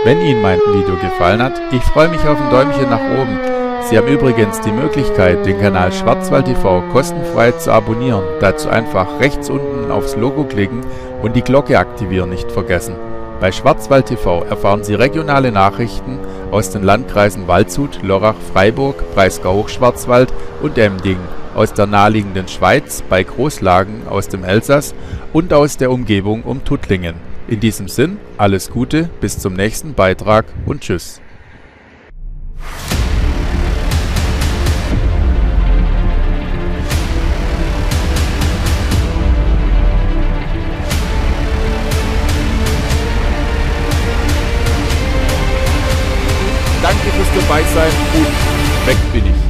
wenn Ihnen mein Video gefallen hat. Ich freue mich auf ein Däumchen nach oben. Sie haben übrigens die Möglichkeit, den Kanal Schwarzwald TV kostenfrei zu abonnieren. Dazu einfach rechts unten aufs Logo klicken und die Glocke aktivieren nicht vergessen. Bei Schwarzwald TV erfahren Sie regionale Nachrichten aus den Landkreisen Waldshut, Lörrach, Freiburg, Breisgau-Hochschwarzwald und Emding, aus der naheliegenden Schweiz, bei Großlagen aus dem Elsass und aus der Umgebung um Tuttlingen. In diesem Sinn, alles Gute, bis zum nächsten Beitrag und tschüss. Danke fürs Dabeisein und weg bin ich.